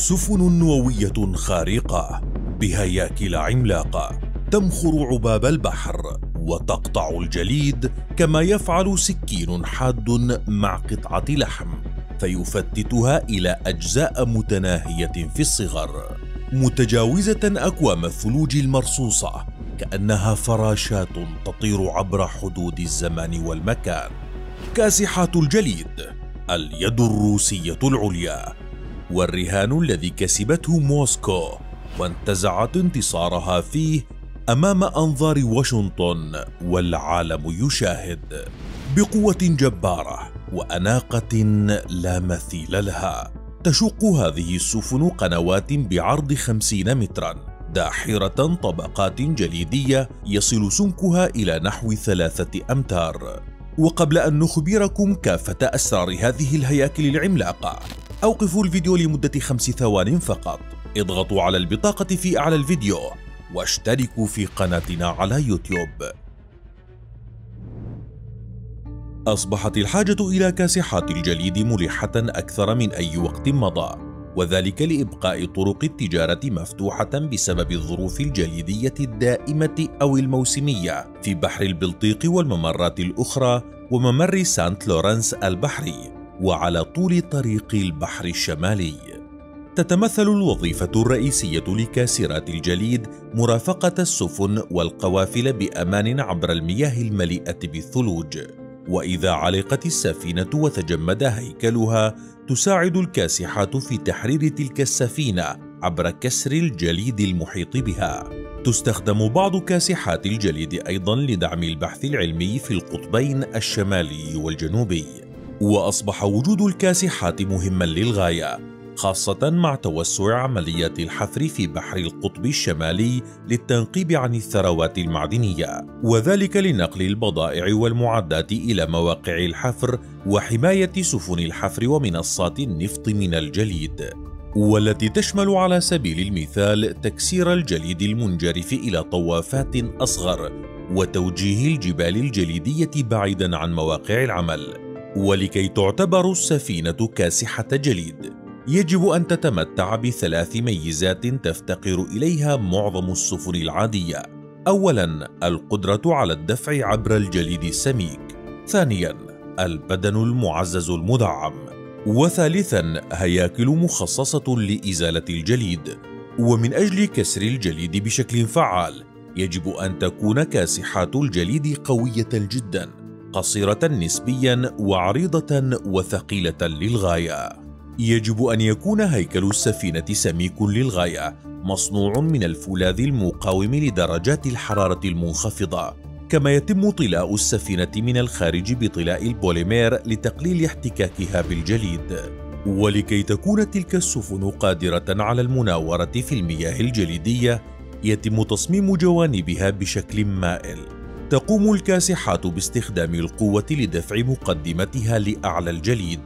سفن نووية خارقة بهياكل عملاقة تمخر عباب البحر وتقطع الجليد كما يفعل سكين حاد مع قطعة لحم فيفتتها إلى أجزاء متناهية في الصغر، متجاوزة أكوام الثلوج المرصوصة كأنها فراشات تطير عبر حدود الزمان والمكان. كاسحات الجليد، اليد الروسية العليا، والرهان الذي كسبته موسكو وانتزعت انتصارها فيه أمام أنظار واشنطن والعالم يشاهد، بقوة جبارة وأناقة لا مثيل لها. تشق هذه السفن قنوات بعرض 50 مترا داحرة طبقات جليدية يصل سمكها إلى نحو 3 أمتار. وقبل أن نخبركم كافة أسرار هذه الهياكل العملاقة، أوقفوا الفيديو لمدة 5 ثوان فقط، اضغطوا على البطاقة في أعلى الفيديو واشتركوا في قناتنا على يوتيوب. أصبحت الحاجة إلى كاسحات الجليد ملحة أكثر من أي وقت مضى، وذلك لإبقاء طرق التجارة مفتوحة بسبب الظروف الجليدية الدائمة أو الموسمية في بحر البلطيق والممرات الأخرى وممر سانت لورنس البحري وعلى طول طريق البحر الشمالي. تتمثل الوظيفة الرئيسية لكاسرات الجليد مرافقة السفن والقوافل بأمان عبر المياه المليئة بالثلوج، وإذا علقت السفينة وتجمد هيكلها تساعد الكاسحات في تحرير تلك السفينة عبر كسر الجليد المحيط بها. تستخدم بعض كاسحات الجليد أيضا لدعم البحث العلمي في القطبين الشمالي والجنوبي، وأصبح وجود الكاسحات مهما للغاية، خاصة مع توسع عمليات الحفر في بحر القطب الشمالي للتنقيب عن الثروات المعدنية، وذلك لنقل البضائع والمعدات إلى مواقع الحفر وحماية سفن الحفر ومنصات النفط من الجليد، والتي تشمل على سبيل المثال تكسير الجليد المنجرف إلى طوافات أصغر وتوجيه الجبال الجليدية بعيدا عن مواقع العمل. ولكي تعتبر السفينة كاسحة جليد يجب أن تتمتع ب3 ميزات تفتقر إليها معظم السفن العادية. أولاً، القدرة على الدفع عبر الجليد السميك. ثانياً، البدن المعزز المدعم. وثالثاً، هياكل مخصصة لإزالة الجليد. ومن أجل كسر الجليد بشكل فعال يجب أن تكون كاسحات الجليد قوية جداً، قصيرة نسبياً وعريضة وثقيلة للغاية. يجب أن يكون هيكل السفينة سميك للغاية، مصنوع من الفولاذ المقاوم لدرجات الحرارة المنخفضة، كما يتم طلاء السفينة من الخارج بطلاء البوليمير لتقليل احتكاكها بالجليد. ولكي تكون تلك السفن قادرة على المناورة في المياه الجليدية يتم تصميم جوانبها بشكل مائل. تقوم الكاسحات باستخدام القوة لدفع مقدمتها لأعلى الجليد،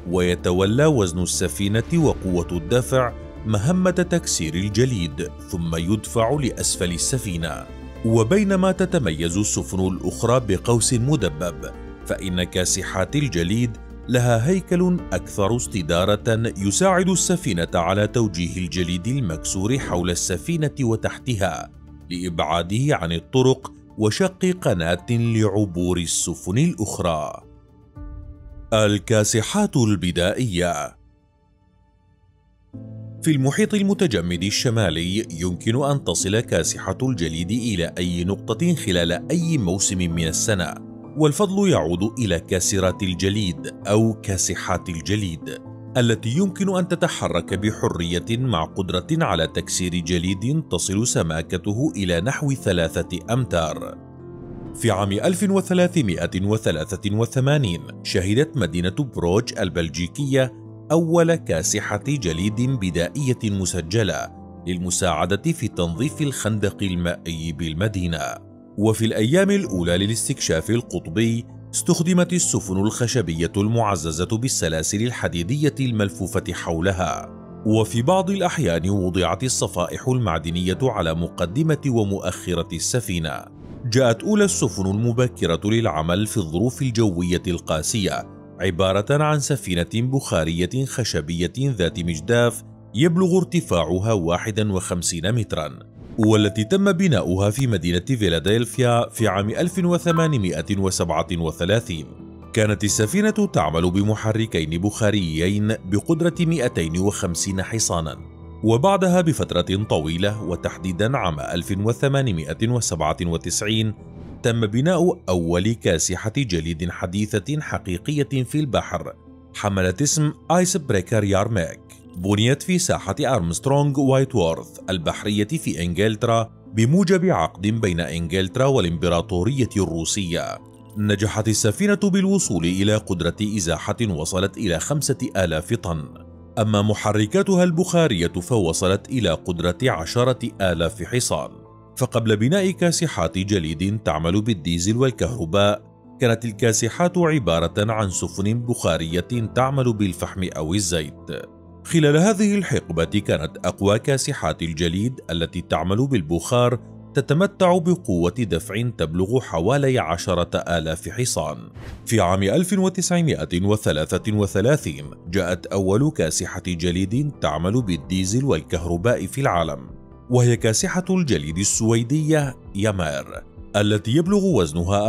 ويتولى وزن السفينة وقوة الدفع مهمة تكسير الجليد ثم يدفع لأسفل السفينة. وبينما تتميز السفن الأخرى بقوس مدبب، فإن كاسحات الجليد لها هيكل أكثر استدارة يساعد السفينة على توجيه الجليد المكسور حول السفينة وتحتها لإبعاده عن الطرق وشق قناة لعبور السفن الأخرى. الكاسحات البدائية. في المحيط المتجمد الشمالي يمكن أن تصل كاسحة الجليد إلى أي نقطة خلال أي موسم من السنة، والفضل يعود إلى كاسرات الجليد أو كاسحات الجليد التي يمكن أن تتحرك بحرية مع قدرة على تكسير جليد تصل سماكته إلى نحو 3 أمتار. في عام 1383 شهدت مدينة بروج البلجيكية أول كاسحة جليد بدائية مسجلة للمساعدة في تنظيف الخندق المائي بالمدينة. وفي الأيام الأولى للاستكشاف القطبي استخدمت السفن الخشبية المعززة بالسلاسل الحديدية الملفوفة حولها، وفي بعض الأحيان وضعت الصفائح المعدنية على مقدمة ومؤخرة السفينة. جاءت أولى السفن المبكرة للعمل في الظروف الجوية القاسية، عبارة عن سفينة بخارية خشبية ذات مجداف يبلغ ارتفاعها 51 مترا، والتي تم بناؤها في مدينة فيلادلفيا في عام 1837. كانت السفينة تعمل بمحركين بخاريين بقدرة 250 حصانا. وبعدها بفترة طويلة، وتحديدا عام 1897، تم بناء أول كاسحة جليد حديثة حقيقية في البحر، حملت اسم آيس بريكر يارميك. بنيت في ساحة أرمسترونغ وايتورث البحرية في إنجلترا بموجب عقد بين إنجلترا والإمبراطورية الروسية. نجحت السفينة بالوصول إلى قدرة إزاحة وصلت إلى 5000 طن، أما محركاتها البخارية فوصلت إلى قدرة 10,000 حصان. فقبل بناء كاسحات جليد تعمل بالديزل والكهرباء، كانت الكاسحات عبارة عن سفن بخارية تعمل بالفحم أو الزيت. خلال هذه الحقبة كانت أقوى كاسحات الجليد التي تعمل بالبخار تتمتع بقوة دفع تبلغ حوالي 10,000 حصان. في عام 1933 جاءت أول كاسحة جليد تعمل بالديزل والكهرباء في العالم، وهي كاسحة الجليد السويدية يامير، التي يبلغ وزنها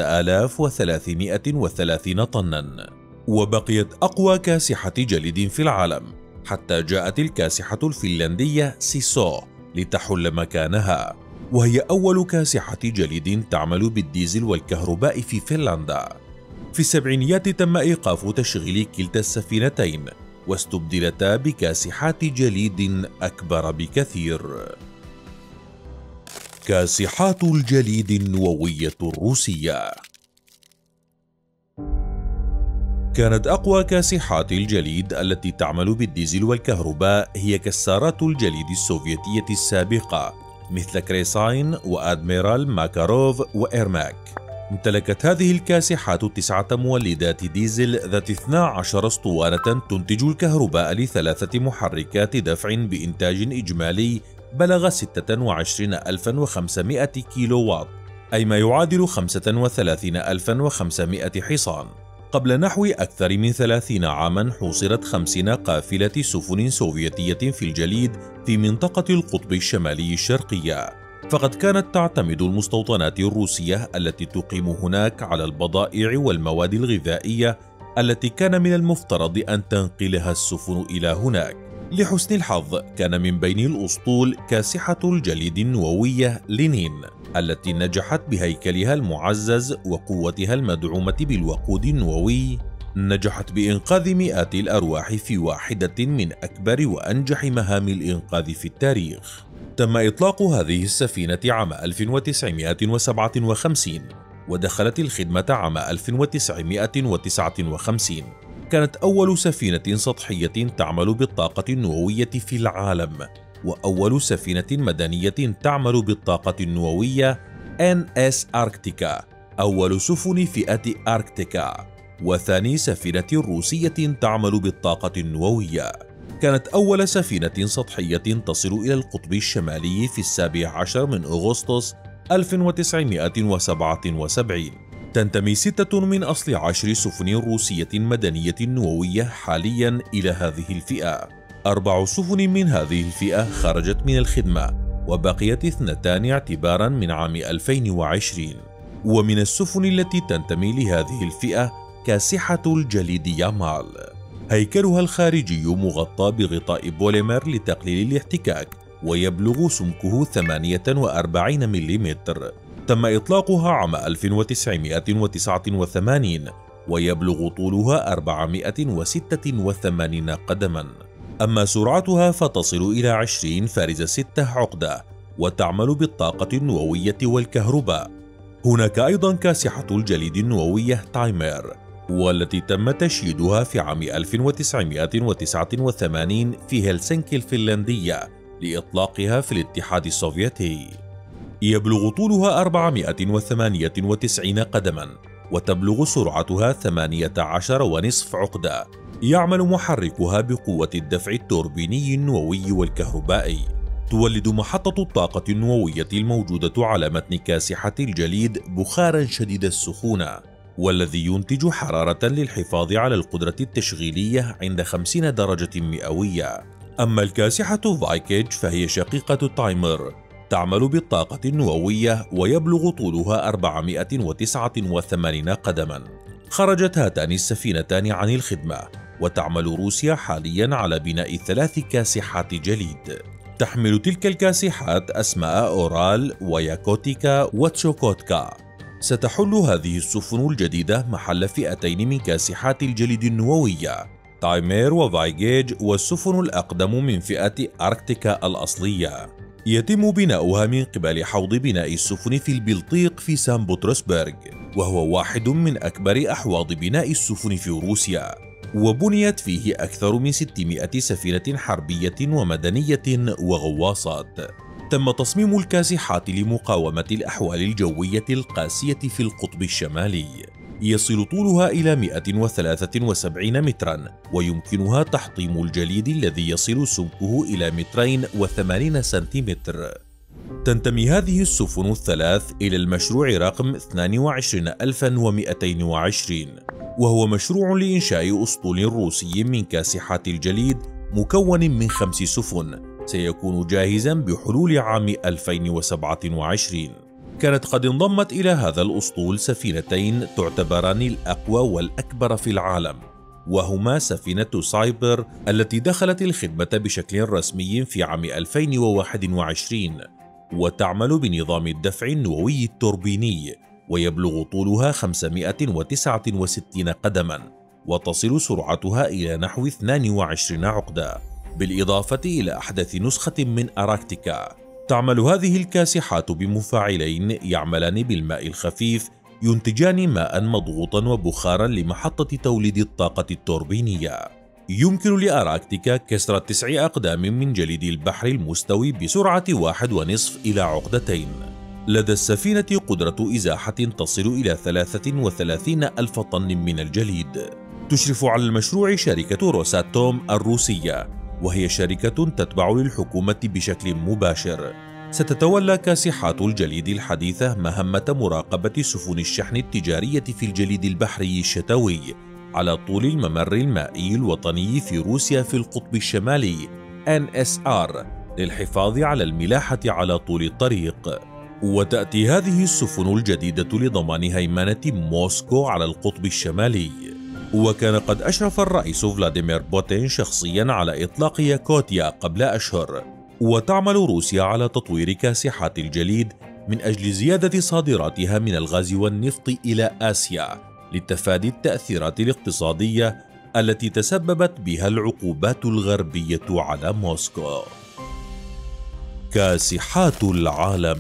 4330 طنا. وبقيت أقوى كاسحة جليد في العالم حتى جاءت الكاسحة الفنلندية سيسو لتحل مكانها، وهي أول كاسحة جليد تعمل بالديزل والكهرباء في فنلندا. في السبعينيات تم إيقاف تشغيل كلتا السفينتين، واستبدلتا بكاسحات جليد أكبر بكثير. كاسحات الجليد النووية الروسية. كانت أقوى كاسحات الجليد التي تعمل بالديزل والكهرباء هي كسارات الجليد السوفيتية السابقة مثل كريساين وأدميرال ماكاروف وإيرماك. امتلكت هذه الكاسحات 9 مولدات ديزل ذات 12 اسطوانة تنتج الكهرباء ل3 محركات دفع بإنتاج إجمالي بلغ 26,500 كيلو واط، أي ما يعادل 35,500 حصان. قبل نحو أكثر من 30 عاما حوصرت 50 قافلة سفن سوفيتية في الجليد في منطقة القطب الشمالي الشرقية، فقد كانت تعتمد المستوطنات الروسية التي تقيم هناك على البضائع والمواد الغذائية التي كان من المفترض أن تنقلها السفن إلى هناك. لحسن الحظ كان من بين الأسطول كاسحة الجليد النووية لينين، التي نجحت بهيكلها المعزز وقوتها المدعومة بالوقود النووي، نجحت بإنقاذ مئات الأرواح في واحدة من أكبر وأنجح مهام الإنقاذ في التاريخ. تم إطلاق هذه السفينة عام 1957 ودخلت الخدمة عام 1959. كانت أول سفينة سطحية تعمل بالطاقة النووية في العالم، وأول سفينة مدنية تعمل بالطاقة النووية NS أركتيكا، أول سفن فئة أركتيكا، وثاني سفينة روسية تعمل بالطاقة النووية. كانت أول سفينة سطحية تصل إلى القطب الشمالي في 17 من أغسطس 1977. تنتمي 6 من أصل 10 سفن روسية مدنية نووية حاليا إلى هذه الفئة. 4 سفن من هذه الفئة خرجت من الخدمة، وبقيت 2 اعتبارا من عام 2020. ومن السفن التي تنتمي لهذه الفئة كاسحة الجليد يامال، هيكلها الخارجي مغطى بغطاء بوليمر لتقليل الاحتكاك، ويبلغ سمكه 48 ملم. تم إطلاقها عام 1989 ويبلغ طولها 486 قدما. أما سرعتها فتصل إلى 20 فارزة 6 عقدة، وتعمل بالطاقة النووية والكهرباء. هناك أيضا كاسحة الجليد النووية تايمير، والتي تم تشييدها في عام 1989 في هلسنكي الفنلندية لإطلاقها في الاتحاد السوفيتي. يبلغ طولها 498 قدما، وتبلغ سرعتها 18.5 عقدة. يعمل محركها بقوة الدفع التوربيني النووي والكهربائي. تولد محطة الطاقة النووية الموجودة على متن كاسحة الجليد بخارا شديد السخونة، والذي ينتج حرارة للحفاظ على القدرة التشغيلية عند 50 درجة مئوية. أما الكاسحة فايكيج فهي شقيقة التايمر، تعمل بالطاقة النووية ويبلغ طولها 489 قدما. خرجت هاتان السفينتان عن الخدمة، وتعمل روسيا حاليا على بناء 3 كاسحات جليد. تحمل تلك الكاسحات أسماء أورال وياكوتيكا وتشوكوتكا. ستحل هذه السفن الجديدة محل فئتين من كاسحات الجليد النووية، تايمير وفايجيج، والسفن الأقدم من فئة أركتيكا الأصلية. يتم بناؤها من قبل حوض بناء السفن في البلطيق في سان بطرسبرغ، وهو واحد من أكبر أحواض بناء السفن في روسيا، وبنيت فيه أكثر من 600 سفينة حربية ومدنية وغواصات. تم تصميم الكاسحات لمقاومة الأحوال الجوية القاسية في القطب الشمالي. يصل طولها إلى 173 مترا، ويمكنها تحطيم الجليد الذي يصل سمكه إلى 280 سنتيمتر. تنتمي هذه السفن الثلاث إلى المشروع رقم 22220، وهو مشروع لإنشاء أسطول روسي من كاسحات الجليد مكون من 5 سفن، سيكون جاهزا بحلول عام 2027. كانت قد انضمت إلى هذا الأسطول سفينتين تعتبران الأقوى والأكبر في العالم، وهما سفينة سايبر التي دخلت الخدمة بشكل رسمي في عام 2021، وتعمل بنظام الدفع النووي التوربيني، ويبلغ طولها 569 قدما، وتصل سرعتها إلى نحو 22 عقدة، بالإضافة إلى أحدث نسخة من أراكتيكا. تعمل هذه الكاسحات بمفاعلين يعملان بالماء الخفيف، ينتجان ماء مضغوطا وبخارا لمحطة توليد الطاقة التوربينية. يمكن لأراكتيكا كسر 9 أقدام من جليد البحر المستوي بسرعة 1.5 إلى عقدتين. لدى السفينة قدرة إزاحة تصل إلى 33 ألف طن من الجليد. تشرف على المشروع شركة روساتوم الروسية، وهي شركة تتبع للحكومة بشكل مباشر. ستتولى كاسحات الجليد الحديثة مهمة مراقبة سفن الشحن التجارية في الجليد البحري الشتوي على طول الممر المائي الوطني في روسيا في القطب الشمالي NSR، للحفاظ على الملاحة على طول الطريق. وتأتي هذه السفن الجديدة لضمان هيمنة موسكو على القطب الشمالي. وكان قد أشرف الرئيس فلاديمير بوتين شخصيا على إطلاق ياكوتيا قبل أشهر. وتعمل روسيا على تطوير كاسحات الجليد من أجل زيادة صادراتها من الغاز والنفط إلى آسيا، لتفادي التأثيرات الاقتصادية التي تسببت بها العقوبات الغربية على موسكو. كاسحات العالم.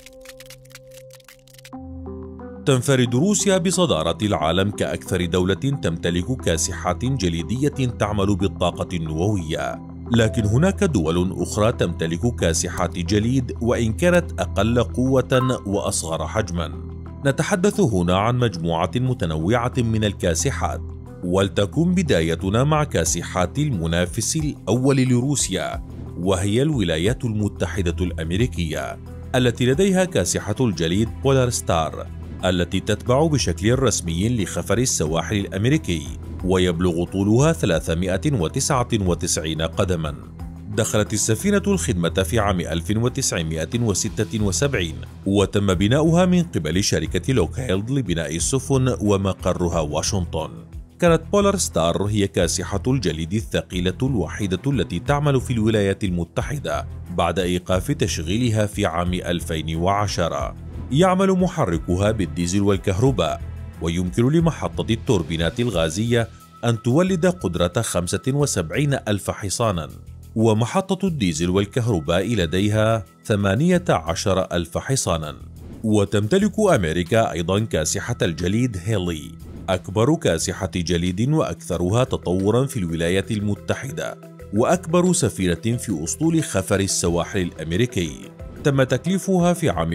تنفرد روسيا بصدارة العالم كأكثر دولة تمتلك كاسحات جليدية تعمل بالطاقة النووية، لكن هناك دول أخرى تمتلك كاسحات جليد وإن كانت أقل قوة وأصغر حجما. نتحدث هنا عن مجموعة متنوعة من الكاسحات، ولتكن بدايتنا مع كاسحات المنافس الأول لروسيا، وهي الولايات المتحدة الأمريكية، التي لديها كاسحة الجليد بولار ستار، التي تتبع بشكل رسمي لخفر السواحل الأمريكي، ويبلغ طولها 399 قدما. دخلت السفينة الخدمة في عام 1976، وتم بناؤها من قبل شركة لوكهيلد لبناء السفن ومقرها واشنطن. كانت بولار ستار هي كاسحة الجليد الثقيلة الوحيدة التي تعمل في الولايات المتحدة بعد إيقاف تشغيلها في عام 2010. يعمل محركها بالديزل والكهرباء، ويمكن لمحطة التوربينات الغازية أن تولد قدرة 75 ألف حصانا، ومحطة الديزل والكهرباء لديها 18 ألف حصانا. وتمتلك أمريكا أيضا كاسحة الجليد هيلي، أكبر كاسحة جليد وأكثرها تطورا في الولايات المتحدة، وأكبر سفينة في أسطول خفر السواحل الأمريكي. تم تكليفها في عام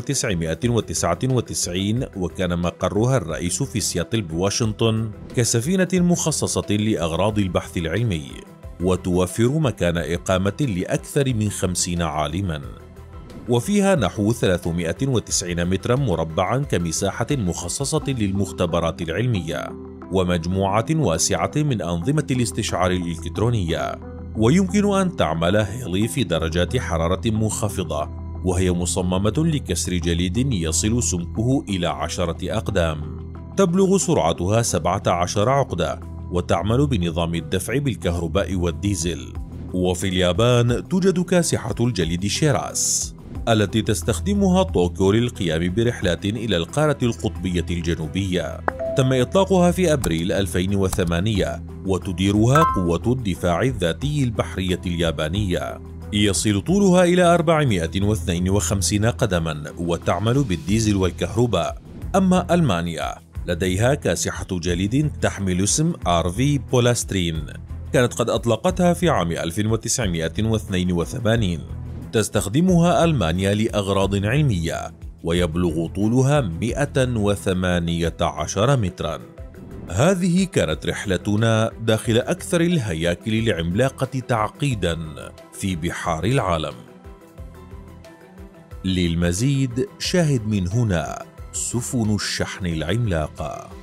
1999، وكان مقرها الرئيس في سياتل بواشنطن كسفينة مخصصة لأغراض البحث العلمي، وتوفر مكان إقامة لأكثر من 50 عالما، وفيها نحو 390 مترا مربعا كمساحة مخصصة للمختبرات العلمية، ومجموعة واسعة من أنظمة الاستشعار الإلكترونية، ويمكن أن تعمل هيلي في درجات حرارة منخفضة، وهي مصممة لكسر جليد يصل سمكه إلى 10 أقدام. تبلغ سرعتها 17 عقدة، وتعمل بنظام الدفع بالكهرباء والديزل. وفي اليابان توجد كاسحة الجليد شيراس، التي تستخدمها طوكيو للقيام برحلات إلى القارة القطبية الجنوبية. تم إطلاقها في أبريل 2008، وتديرها قوة الدفاع الذاتي البحرية اليابانية. يصل طولها إلى 452 قدما، وتعمل بالديزل والكهرباء. أما ألمانيا لديها كاسحة جليد تحمل اسم RV بولاسترين، كانت قد أطلقتها في عام 1982. تستخدمها ألمانيا لأغراض علمية، ويبلغ طولها 118 مترا. هذه كانت رحلتنا داخل أكثر الهياكل العملاقة تعقيدا في بحار العالم. للمزيد شاهد من هنا سفن الشحن العملاقة.